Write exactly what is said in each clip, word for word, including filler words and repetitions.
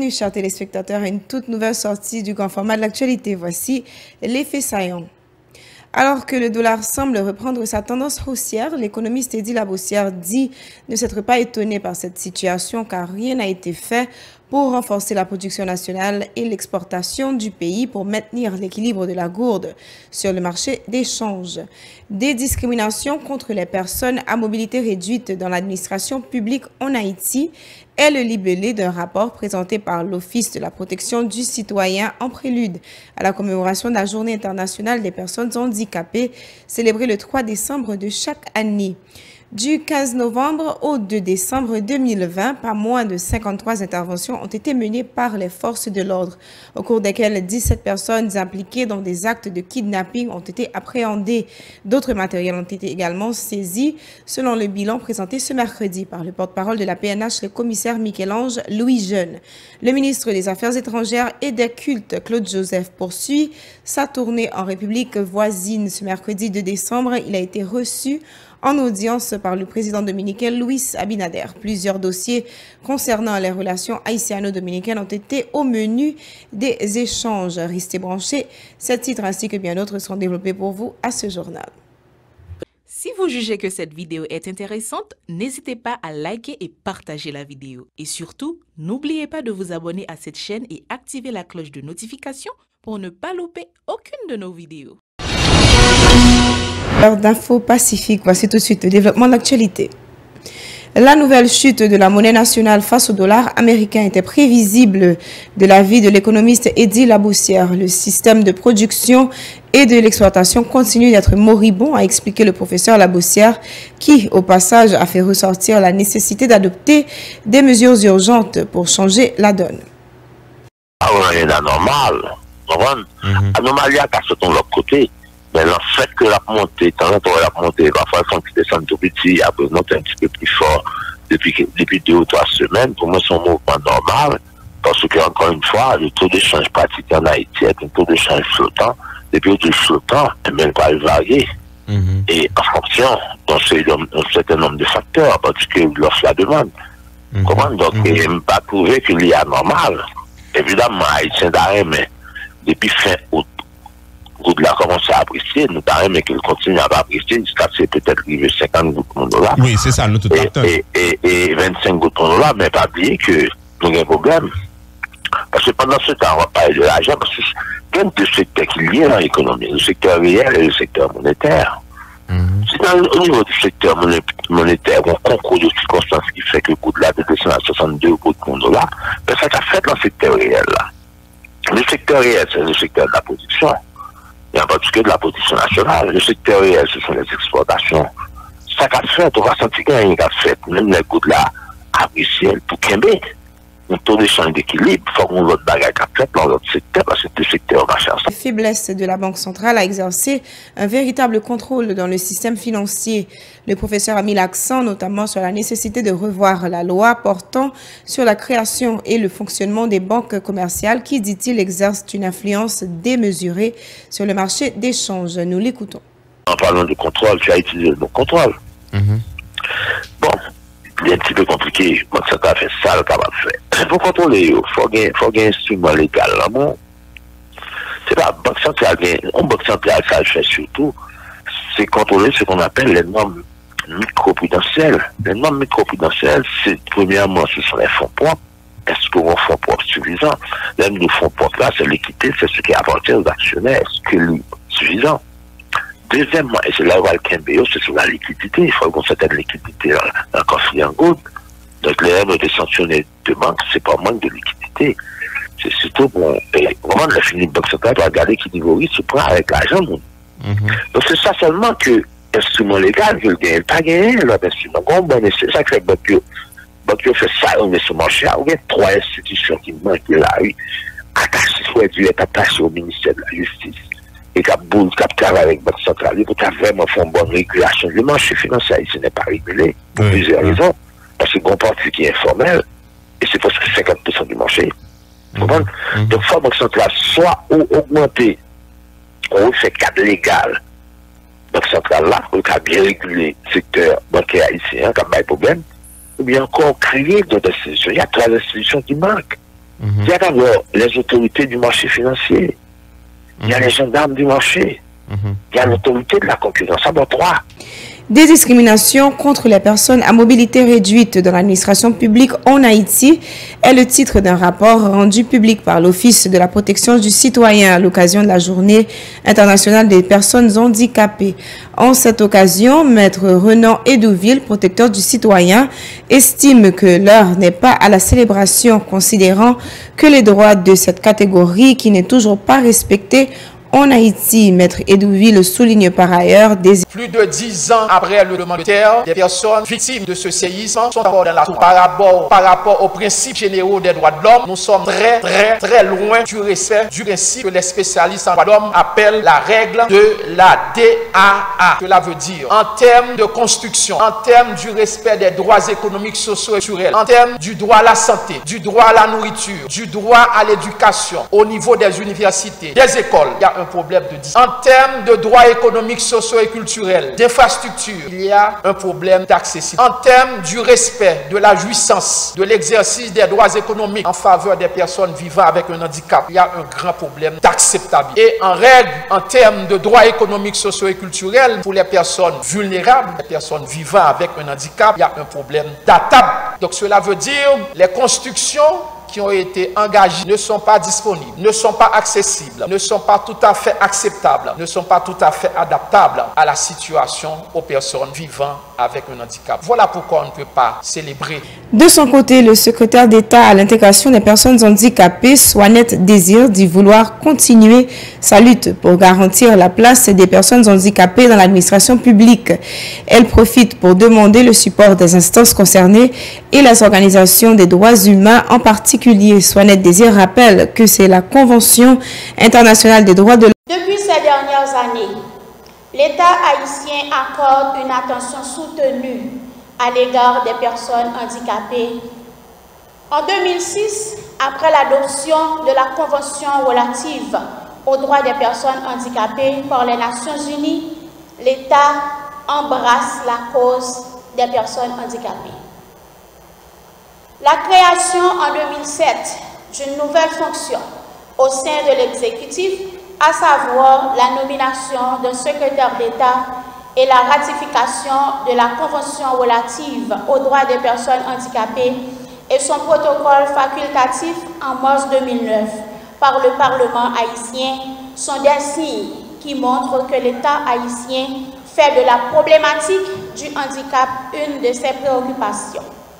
Bienvenue, chers téléspectateurs, à une toute nouvelle sortie du grand format de l'actualité. Voici les faits saillants. Alors que le dollar semble reprendre sa tendance haussière, l'économiste Eddy Labossière dit ne s'être pas étonné par cette situation car rien n'a été fait pour renforcer la production nationale et l'exportation du pays pour maintenir l'équilibre de la gourde sur le marché d'échange. Des discriminations contre les personnes à mobilité réduite dans l'administration publique en Haïti est le libellé d'un rapport présenté par l'Office de la protection du citoyen en prélude à la commémoration de la Journée internationale des personnes handicapées célébrée le trois décembre de chaque année. Du quinze novembre au deux décembre deux mille vingt, pas moins de cinquante-trois interventions ont été menées par les forces de l'ordre, au cours desquelles dix-sept personnes impliquées dans des actes de kidnapping ont été appréhendées. D'autres matériels ont été également saisis, selon le bilan présenté ce mercredi par le porte-parole de la P N H, le commissaire Michel-Ange Louis Jeune. Le ministre des Affaires étrangères et des Cultes, Claude Joseph, poursuit sa tournée en République voisine. Ce mercredi deux décembre, il a été reçu en audience par le président dominicain Luis Abinader. Plusieurs dossiers concernant les relations haïtiano-dominicaines ont été au menu des échanges. Restez branchés, ces titres ainsi que bien d'autres seront développés pour vous à ce journal. Si vous jugez que cette vidéo est intéressante, n'hésitez pas à liker et partager la vidéo. Et surtout, n'oubliez pas de vous abonner à cette chaîne et activer la cloche de notification pour ne pas louper aucune de nos vidéos. L'heure d'info Pacifique, voici tout de suite le développement de l'actualité. La nouvelle chute de la monnaie nationale face au dollar américain était prévisible de l'avis de l'économiste Eddy Labossière. Le système de production et de l'exploitation continue d'être moribond, a expliqué le professeur Labossière, qui, au passage, a fait ressortir la nécessité d'adopter des mesures urgentes pour changer la donne. Ah ouais, c'est anormal. Anomalie à casser de l'autre côté. Mais le fait que la montée, tant que la montée, parfois quand tu descends tout petit, après monter un petit peu plus fort depuis, depuis deux ou trois semaines, pour moi c'est un mouvement normal, parce que encore une fois, le taux d'échange pratiqué en Haïti est un taux d'échange flottant. Depuis le taux flottant, il va varier. Mm-hmm. Et en fonction d'un certain nombre de facteurs, parce que l'offre la demande. Mm-hmm. Comment? Donc, mm-hmm. il ne pas trouver qu'il y a normal. Évidemment, Haïtien d'arrêt, mais depuis fin août, Goud là commence à apprécier, nous avons mais qu'il continue à apprécier jusqu'à ce peut-être arriver cinquante gouttes pour dollar. Oui, c'est ça, nous tout et, et, et, et vingt-cinq gouttes pour dollar, mais pas oublier que nous avons un problème. Parce que pendant ce temps, on va parler de l'argent, parce que il y a deux secteurs qui lient dans l'économie, le secteur réel et le secteur monétaire. Mm-hmm. Si dans, au niveau du secteur monétaire, on concours de circonstances qui fait que le coût de la descend à soixante-deux gouttes pour dollar, ben ça a fait dans le secteur réel là. Le secteur réel, c'est le secteur de la production. Et en particulier de la production nationale. Le secteur réel, ce sont les exportations. Ça qu'a fait, on va sentir qu'il y a rien qu'a fait. Même les gouttes là, appréciées pour Québec. Un taux d'échange d'équilibre, il faut qu'on l'autre bagage qu'a fait dans l'autre secteur, parce que le secteur va chercher. La faiblesse de la Banque centrale a exercé un véritable contrôle dans le système financier. Le professeur a mis l'accent notamment sur la nécessité de revoir la loi portant sur la création et le fonctionnement des banques commerciales qui, dit-il, exercent une influence démesurée sur le marché d'échange. Nous l'écoutons. En parlant de contrôle, tu as utilisé le mot contrôle. Mm-hmm. Bon, il est un petit peu compliqué. Moi, ça a fait ça, le capable de faire. Pour contrôler, il faut qu'il y ait un instrument légal. Là, bon, c'est pas la Banque centrale. En Banque centrale, ça le fait surtout, c'est contrôler ce qu'on appelle les normes microprudentielles. Les normes microprudentielles, c'est premièrement, ce sont les fonds propres. Est-ce qu'on a un fonds propre suffisant? L'un de fonds propres là, c'est l'équité, c'est ce qui appartient aux actionnaires. Est-ce que c'est suffisant? Deuxièmement, et c'est là où le K M B O, c'est sur la liquidité. Il faut qu'on certaine liquidité dans le coffre en goutte. Donc, les règles de sanctionner de banque, c'est pas manque de liquidité. C'est surtout bon. Et vraiment, la fini de banque centrale doit regarder qui niveau risque se prend avec l'argent. Mm-hmm. Donc, c'est ça seulement que l'instrument légal, que le gagne, pas gagné, l'autre instrument. C'est ça que les banques banque fait ça, on est sur le marché. Il y a trois institutions qui manquent là, oui. Attaché, soit dû être attaché au ministère de la Justice. Et qui a travaillé avec la Banque centrale, pour vraiment faire une bonne régulation. Le marché financier, ce n'est pas régulé, pour oui, plusieurs oui. raisons. Parce que bon parti qui est informel, et c'est presque cinquante pour cent du marché. Vous comprenez? Mm-hmm. Donc, il faut que la Banque centrale soit ou augmenter, ou fait cadre légal. La Banque centrale là, pour qu'elle bien réguler le secteur bancaire haïtien, qui n'a pas de problème, ou bien encore créer d'autres institutions. Il y a trois institutions qui manquent. Mm-hmm. Il y a d'abord les autorités du marché financier. Mm-hmm. Il y a les gendarmes du marché. Mm-hmm. Il y a l'autorité de la concurrence. Ça doit trois. Des discriminations contre les personnes à mobilité réduite dans l'administration publique en Haïti est le titre d'un rapport rendu public par l'Office de la protection du citoyen à l'occasion de la Journée internationale des personnes handicapées. En cette occasion, Maître Renan Edouville, protecteur du citoyen, estime que l'heure n'est pas à la célébration, considérant que les droits de cette catégorie qui n'est toujours pas respectée en Haïti. Maître Edouville souligne par ailleurs des... Plus de dix ans après le tremblement de terre, des personnes victimes de ce séisme sont encore dans la tour. Par rapport, par rapport aux principes généraux des droits de l'homme, nous sommes très, très, très loin du respect du principe que les spécialistes en droits de l'homme appellent la règle de la D A A. Cela veut dire, en termes de construction, en termes du respect des droits économiques, sociaux et culturels, en termes du droit à la santé, du droit à la nourriture, du droit à l'éducation, au niveau des universités, des écoles, il y a un problème de dix. En termes de droits économiques, sociaux et culturels, d'infrastructures, il y a un problème d'accessibilité. En termes du respect de la jouissance, de l'exercice des droits économiques en faveur des personnes vivant avec un handicap, il y a un grand problème d'acceptabilité. Et en règle, en termes de droits économiques, sociaux et culturels, pour les personnes vulnérables, les personnes vivant avec un handicap, il y a un problème d'attable. Donc cela veut dire les constructions qui ont été engagés ne sont pas disponibles, ne sont pas accessibles, ne sont pas tout à fait acceptables, ne sont pas tout à fait adaptables à la situation aux personnes vivant avec un handicap. Voilà pourquoi on ne peut pas célébrer. De son côté, le secrétaire d'État à l'intégration des personnes handicapées, Swanette Désir, dit vouloir continuer sa lutte pour garantir la place des personnes handicapées dans l'administration publique. Elle profite pour demander le support des instances concernées et les organisations des droits humains en particulier. Swanette Désir rappelle que c'est la Convention internationale des droits de l'homme. Depuis ces dernières années, l'État haïtien accorde une attention soutenue à l'égard des personnes handicapées. En deux mille six, après l'adoption de la Convention relative aux droits des personnes handicapées par les Nations Unies, l'État embrasse la cause des personnes handicapées. La création en deux mille sept d'une nouvelle fonction au sein de l'exécutif, à savoir la nomination d'un secrétaire d'État et la ratification de la Convention relative aux droits des personnes handicapées et son protocole facultatif en mars deux mille neuf par le Parlement haïtien sont des signes qui montrent que l'État haïtien fait de la problématique du handicap une de ses préoccupations.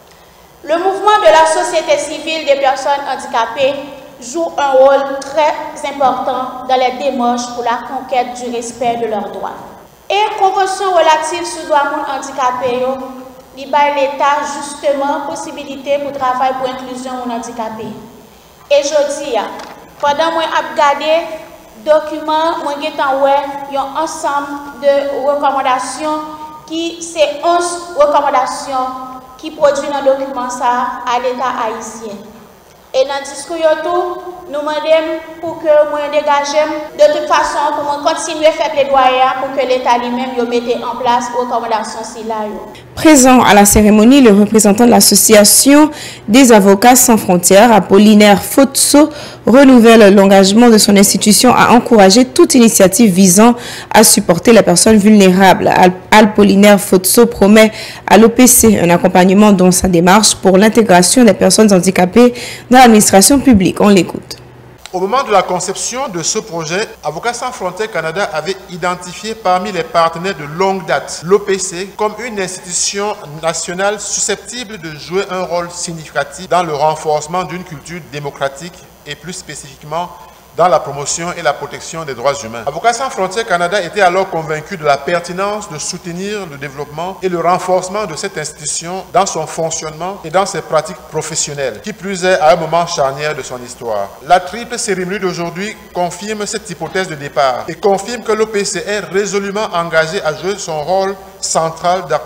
Le mouvement de la société civile des personnes handicapées joue un rôle très important dans les démarches pour la conquête du respect de leurs droits. Et la Convention relative sur les droits handicapés, il a l'État justement possibilité pour travailler pour l'inclusion des handicapés. Et je dis, pendant que je regardé document, je vais un ensemble de recommandations qui c'est onze recommandations qui produit un document ça à l'État haïtien. Et dans le discours, nous demandons pour que nous dégagions de toute façon pour nous continuer à faire plaidoyer pour que l'État lui-même mette en place les recommandations. Présent à la cérémonie, le représentant de l'association des avocats sans frontières, Apollinaire Fotso, renouvelle l'engagement de son institution à encourager toute initiative visant à supporter les personnes vulnérables. Apollinaire Fotso promet à l'O P C un accompagnement dans sa démarche pour l'intégration des personnes handicapées dans l'administration publique. On l'écoute. Au moment de la conception de ce projet, Avocats sans frontières Canada avait identifié parmi les partenaires de longue date l'O P C comme une institution nationale susceptible de jouer un rôle significatif dans le renforcement d'une culture démocratique et plus spécifiquement dans la promotion et la protection des droits humains. Avocats sans frontières Canada était alors convaincu de la pertinence de soutenir le développement et le renforcement de cette institution dans son fonctionnement et dans ses pratiques professionnelles, qui plus est à un moment charnière de son histoire. La triple cérémonie d'aujourd'hui confirme cette hypothèse de départ et confirme que l'O P C est résolument engagé à jouer son rôle central d'acteur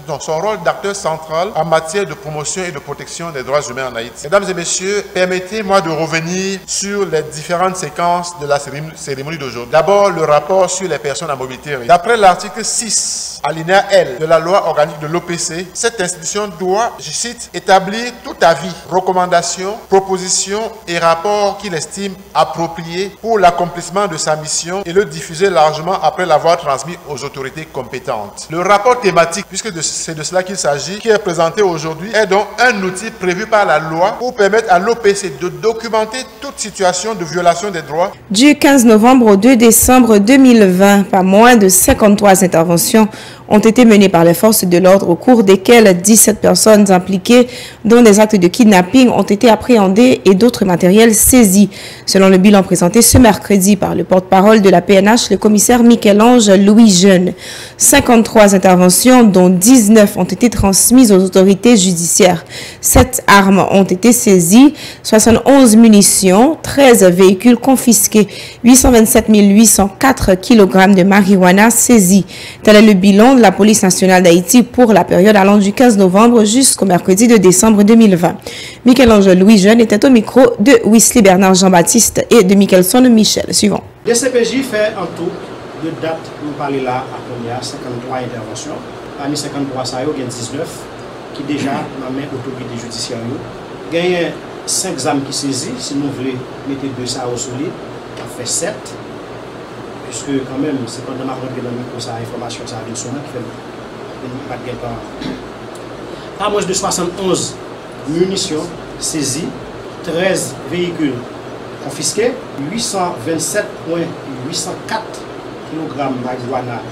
dans son rôle d'acteur central en matière de promotion et de protection des droits humains en Haïti. Mesdames et messieurs, permettez-moi de revenir sur les différentes séquences de la cérémonie d'aujourd'hui. D'abord, le rapport sur les personnes à mobilité réduite. D'après l'article six, alinéa L de la loi organique de l'O P C, cette institution doit, je cite, établir tout avis, recommandation, proposition et rapport qu'il estime approprié pour l'accomplissement de sa mission et le diffuser largement après l'avoir transmis aux autorités compétentes. Le rapport thématique, puisque c'est de cela qu'il s'agit, qui est présenté aujourd'hui, est donc un outil prévu par la loi pour permettre à l'O P C de documenter toute situation de violation des droits. Du quinze novembre au deux décembre deux mille vingt, pas moins de cinquante-trois interventions ont été menées par les forces de l'ordre au cours desquelles dix-sept personnes impliquées dans des actes de kidnapping ont été appréhendées et d'autres matériels saisis. Selon le bilan présenté ce mercredi par le porte-parole de la P N H, le commissaire Michel-Ange Louis Jeune, cinquante-trois interventions dont dix-neuf ont été transmises aux autorités judiciaires. sept armes ont été saisies, soixante-onze munitions, treize véhicules confisqués, huit cent vingt-sept mille huit cent quatre kilogrammes de marijuana saisis. Tel est le bilan de la police nationale d'Haïti pour la période allant du quinze novembre jusqu'au mercredi de décembre deux mille vingt. Michel-Ange Louis Jeune était au micro de Wesley Bernard Jean-Baptiste et de Michelson Michel. Suivant. Le C P J fait un tour de date, nous parlons là, à combien cinquante-trois interventions. Parmi cinquante-trois, ça y a dix-neuf qui déjà dans main autorité judiciaire. Il y a cinq armes qui saisies, si nous voulons mettre deux ça au solide, ça fait sept. Puisque quand même, c'est pas de ma rentrée dans le micro, ça information, ça a une sonne qui fait pas de gain. Pas moins de soixante-onze munitions saisies, treize véhicules confisqués, huit cent vingt-sept virgule huit cent quatre kilogrammes de marijuana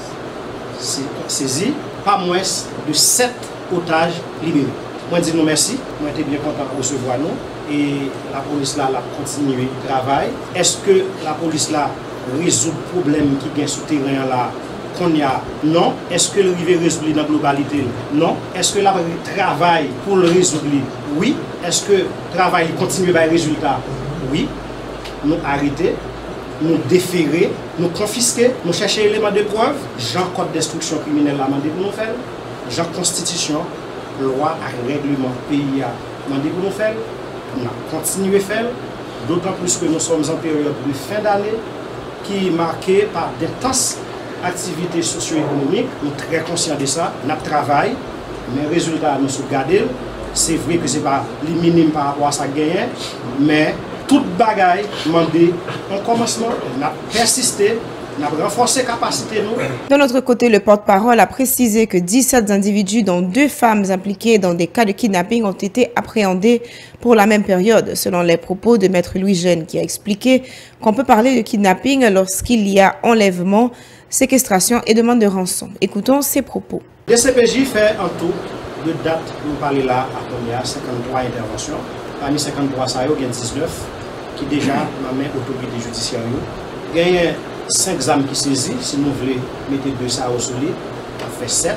saisis, pas moins de sept otages libérés. Moi, je dis nous merci, moi, j'étais bien content de recevoir nous et la police là, a continué le travail. Est-ce que la police là résout le problème qui est souterrain là qu'on y a? Non. Est-ce que le rivière résout dans la globalité? Non. Est-ce que la travail pour le résoudre? Oui. Est-ce que le travail continue par résultat? Oui. Nous arrêter, nous déférer, nous confisquer, nous chercher éléments de preuve. Jean Code d'instruction criminelle l'a demandé pour nous faire. Jean Constitution, loi et règlement pays a demandé pour nous faire. On a continué à faire. D'autant plus que nous sommes en période de fin d'année qui est marquée par d'intenses activités socio-économiques. Nous sommes très conscients de ça. Nous travaillons, mais les résultats nous sont gardés. C'est vrai que ce n'est pas les minimes par rapport à ça gagné, mais toute bagaille demandé en commencement, on a persisté, on a renforcé la capacité. De notre côté, le porte-parole a précisé que dix-sept individus, dont deux femmes impliquées dans des cas de kidnapping, ont été appréhendés pour la même période, selon les propos de Maître Louis Jeune, qui a expliqué qu'on peut parler de kidnapping lorsqu'il y a enlèvement, séquestration et demande de rançon. Écoutons ses propos. Le C P J fait un tour de date, nous parlons là, à combien cinquante-trois interventions. Parmi cinquante-trois, ça y a dix-neuf qui déjà dans main autorité judiciaire. Il y a cinq armes qui saisies, si nous voulons mettre deux ça au solide, ça fait sept.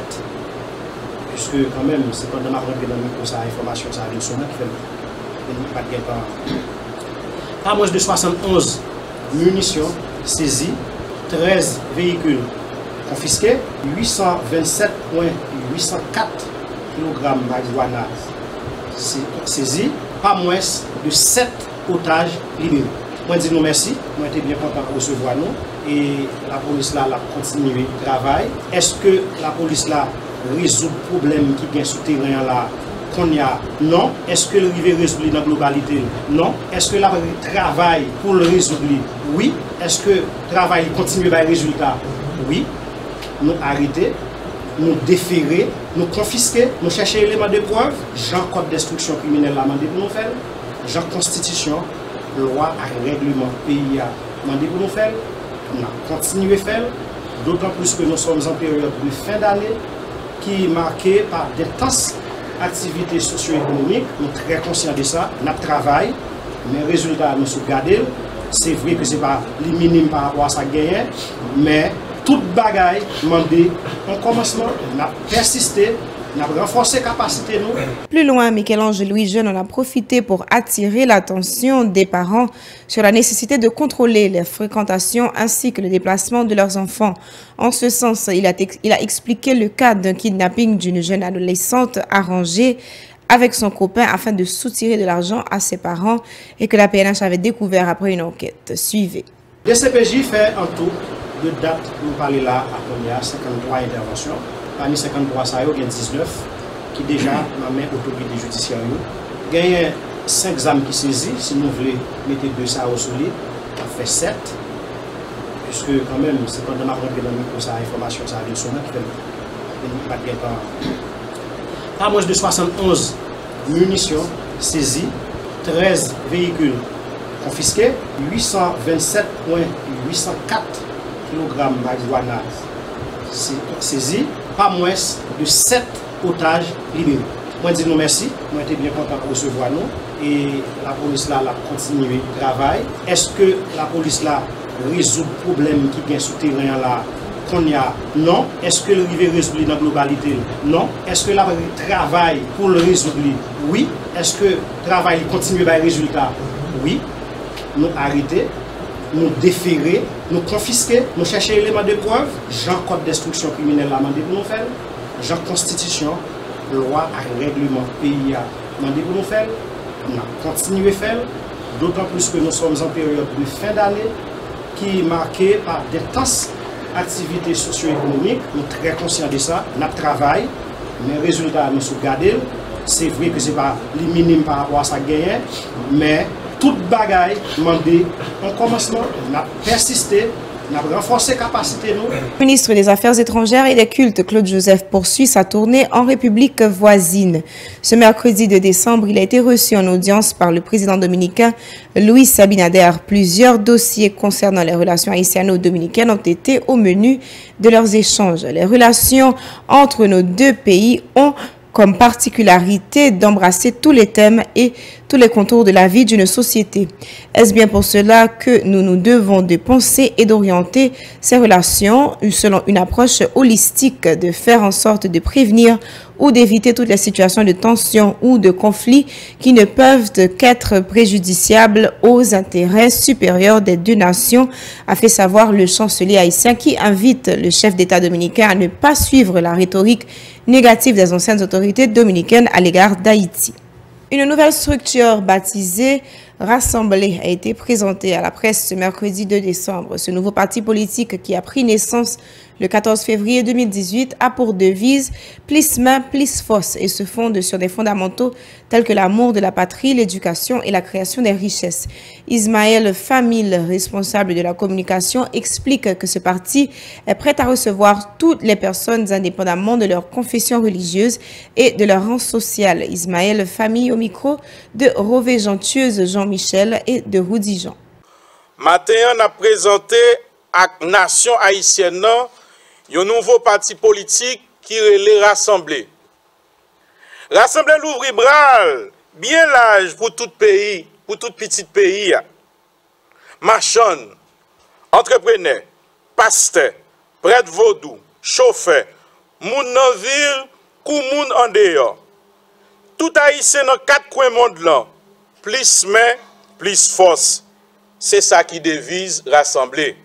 Puisque quand même, c'est pas de ma rentrée dans le micro, ça information, ça a une sonne qui fait pas de gain. Pas moins de soixante-onze munitions saisies, treize véhicules confisqués, huit cent vingt-sept virgule huit cent quatre kilogrammes de marijuana saisis, pas moins de sept otages libérés. Moi, je dis nous merci, moi, j'étais bien content de recevoir nous et la police là, a continué le travail. Est-ce que la police là résout le problème qui est souterrain là qu'on y a? Non. Est-ce que le rivière résout dans la globalité? Non. Est-ce que la travail pour le résoudre? Oui. Est-ce que le travail continue par résultat? Oui. Nous arrêter, nous déférer, nous confisquer, nous chercher éléments de preuve. Jean Code d'instruction criminelle l'a demandé pour nous faire. Jean Constitution, loi et règlement pays a demandé pour nous faire. On a continué à faire. D'autant plus que nous sommes en période de fin d'année qui est marquée par d'intenses activités socio-économiques. Nous sommes très conscients de ça. Nous travaillons, mais les résultats nous sont gardés. C'est vrai que ce n'est pas les minimes par rapport à ça gagné, mais toute bagaille demandée en commencement, on a persisté, Nous avons renforcé la capacité nous. Plus loin, Michel-Ange Louis Jeune en a profité pour attirer l'attention des parents sur la nécessité de contrôler les fréquentations ainsi que le déplacement de leurs enfants. En ce sens, il a, il a expliqué le cas d'un kidnapping d'une jeune adolescente arrangée avec son copain afin de soutirer de l'argent à ses parents et que la P N H avait découvert après une enquête. Suivez. Le C P J fait un tour de date, nous parlons là à combien cinquante-trois interventions. Parmi cinquante-trois, ça y a dix-neuf qui déjà dans mes autorités judiciaires. Il y a cinq examens qui saisissent, si nous voulons mettre deux ça au solide, ça fait sept. Puisque quand même, c'est quand on a rentré dans le micro, ça information, ça a des sonnettes qui ne pas bien temps. Pas moins de soixante-onze munitions saisies, treize véhicules confisqués, huit cent vingt-sept virgule huit cent quatre kilogrammes de marijuana saisis, pas moins de sept otages libérés. Moi, je dis nous merci, moi, j'étais bien content de recevoir nous et la police là a continué le travail. Est-ce que la police là résout le problème qui est sous terrain là? A, non. Est-ce que le rivière résout dans la globalité? Non. Est-ce que la travail pour le résoudre? Oui. Est-ce que le travail continue par résultat? Oui. Nous arrêter, nous déférer, nous confisquer, nous chercher éléments de preuve. Jean Code d'instruction criminelle a demandé pour nous faire. Jean Constitution, loi et règlement pays a demandé pour nous faire. On a continué à faire. D'autant plus que nous sommes en période de fin d'année qui est marquée par d'intenses activités socio-économiques, nous sommes très conscients de ça, nous travaillons, mais les résultats nous sont gardés. C'est vrai que ce n'est pas les minimes par rapport à ça gagné, mais toute bagaille demandé en commencement, nous avons persisté, nous avons renforcé la capacité. Nous. Le ministre des Affaires étrangères et des Cultes, Claude Joseph, poursuit sa tournée en République voisine. Ce mercredi de décembre, il a été reçu en audience par le président dominicain Luis Abinader. Plusieurs dossiers concernant les relations haïtiano-dominicaines ont été au menu de leurs échanges. Les relations entre nos deux pays ont comme particularité d'embrasser tous les thèmes et tous les contours de la vie d'une société. Est-ce bien pour cela que nous nous devons de penser et d'orienter ces relations selon une approche holistique, de faire en sorte de prévenir ou d'éviter toutes les situations de tension ou de conflit qui ne peuvent qu'être préjudiciables aux intérêts supérieurs des deux nations, a fait savoir le chancelier haïtien qui invite le chef d'État dominicain à ne pas suivre la rhétorique négative des anciennes autorités dominicaines à l'égard d'Haïti. Une nouvelle structure baptisée Rassemblée a été présentée à la presse ce mercredi deux décembre. Ce nouveau parti politique qui a pris naissance le quatorze février deux mille dix-huit a pour devise « Plus main, plus force » et se fonde sur des fondamentaux tels que l'amour de la patrie, l'éducation et la création des richesses. Ismaël Famil, responsable de la communication, explique que ce parti est prêt à recevoir toutes les personnes indépendamment de leur confession religieuse et de leur rang social. Ismaël Famil au micro de Rové Gentieuse Jean-Michel et de Rudy Jean. Matin, on a présenté à la nation haïtienne un nouveau parti politique qui est rassemblé. Rassemblé l'ouvri bral, bien large pour tout pays, pour tout petit pays. Marchand, entrepreneur, pasteur, prêtre vaudou, chauffeur, moun nan ville, kou moun en dehors. Tout haïtien dans quatre coins monde là, plus main, plus force. C'est ça qui devise rassembler.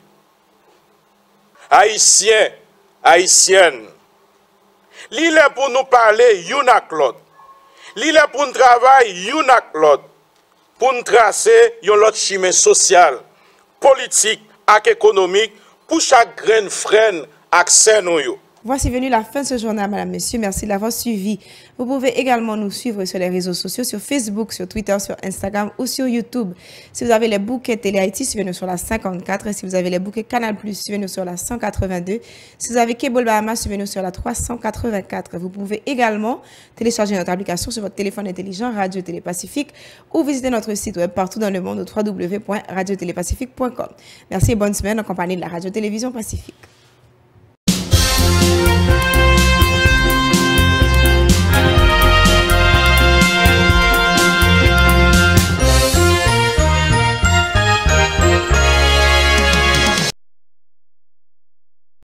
Haïtiens, haïtiennes, l'île est pour nous parler, y'en a l'autre. L'île est pour nous travailler, y'en a l'autre. Pour nous tracer, y'en l'autre chemin social, politique et économique, pour chaque grain freine accès nous yo. Voici venu la fin de ce journal, madame, monsieur. Merci de l'avoir suivi. Vous pouvez également nous suivre sur les réseaux sociaux, sur Facebook, sur Twitter, sur Instagram ou sur YouTube. Si vous avez les bouquets Télé Haïti, suivez-nous sur la cinquante-quatre. Et si vous avez les bouquets Canal plus, suivez-nous sur la cent quatre-vingt-deux. Si vous avez Cable Bahamas, suivez-nous sur la trois cent quatre-vingt-quatre. Vous pouvez également télécharger notre application sur votre téléphone intelligent Radio Télé Pacifique ou visiter notre site web partout dans le monde au w w w point radio télé pacifique point com. Merci et bonne semaine en compagnie de la Radio Télévision Pacifique.